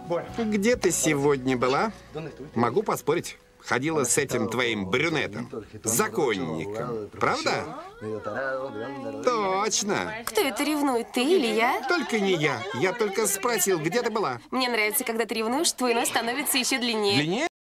Где ты сегодня была? Могу поспорить. Ходила с этим твоим брюнетом, законником. Правда? Точно. Кто это ревнует, ты или я? Только не я. Я только спросил, где ты была. Мне нравится, когда ты ревнуешь, твой нос становится еще длиннее. Длиннее?